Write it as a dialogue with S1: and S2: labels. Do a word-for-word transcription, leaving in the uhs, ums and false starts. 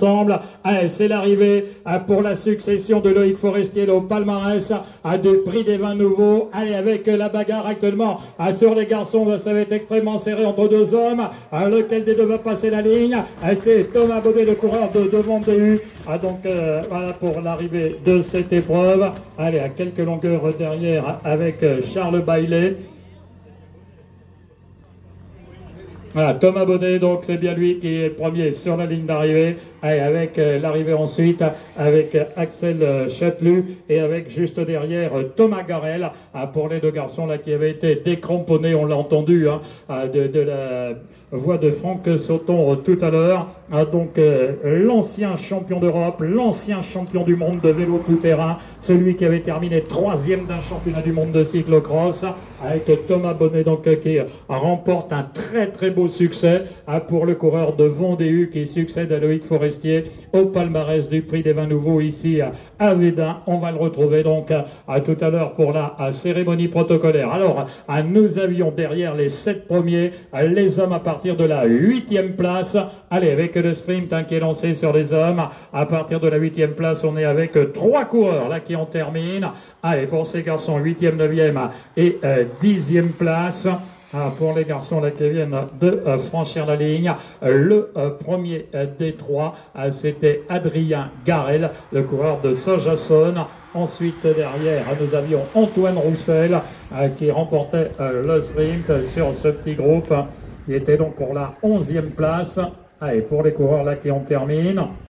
S1: ensemble. Allez, c'est l'arrivée pour la succession de Loïc Forestier au palmarès à du prix des vins nouveaux. Allez, avec la bagarre actuellement sur les garçons, ça va être extrêmement serré entre deux hommes. Lequel des deux va passer la ligne? C'est Thomas Baudet, le coureur de devant B U. Ah, donc euh, voilà pour l'arrivée de cette épreuve. Allez, à quelques longueurs derrière avec Charles Baillet. Voilà, Thomas Baudet, donc c'est bien lui qui est le premier sur la ligne d'arrivée, avec euh, l'arrivée ensuite avec euh, Axel euh, Châtelu et avec juste derrière euh, Thomas Garel, euh, pour les deux garçons là qui avaient été décramponnés, on l'a entendu, hein, euh, de, de la voix de Franck Sauton euh, tout à l'heure. Euh, donc euh, l'ancien champion d'Europe, l'ancien champion du monde de vélo tout-terrain, celui qui avait terminé troisième d'un championnat du monde de cyclocross, avec Thomas Baudet donc euh, qui euh, remporte un très très beau succès hein, pour le coureur de Vendée qui succède à Loïc Forestier au palmarès du prix des vins nouveaux ici à Védin. On va le retrouver donc à, à tout à l'heure pour la à cérémonie protocolaire. Alors à, nous avions derrière les sept premiers à, les hommes à partir de la huitième place. Allez, avec le sprint hein, qui est lancé sur les hommes, à partir de la huitième place on est avec euh, trois coureurs là qui en terminent. Allez, pour ces garçons, huitième, neuvième et euh, dixième place. Ah, pour les garçons là, qui viennent de euh, franchir la ligne, euh, le euh, premier euh, des trois, euh, c'était Adrien Garel, le coureur de Saint-Jasson. Ensuite, derrière, nous avions Antoine Roussel euh, qui remportait euh, le sprint sur ce petit groupe, qui était donc pour la onzième place. Allez, pour les coureurs là qui en terminent.